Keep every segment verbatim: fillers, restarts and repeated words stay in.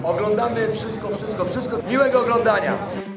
Oglądamy wszystko, wszystko, wszystko. Miłego oglądania.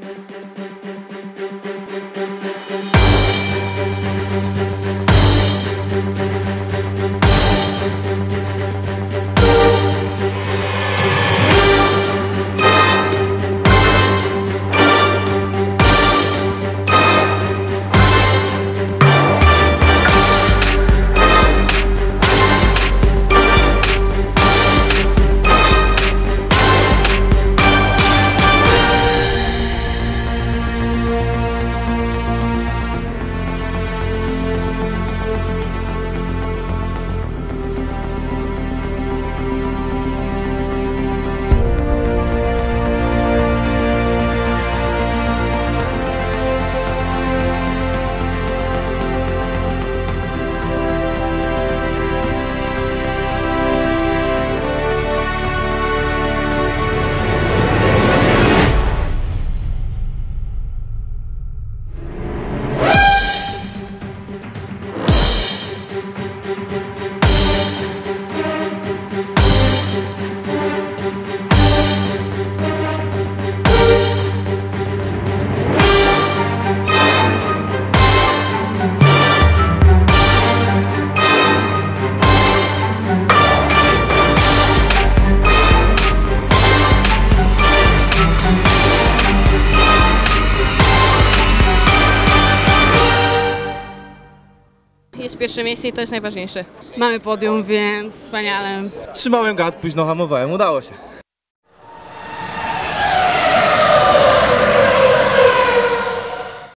Jest pierwsze miejsce i to jest najważniejsze. Mamy podium, więc wspaniale. Trzymałem gaz, późno hamowałem, udało się.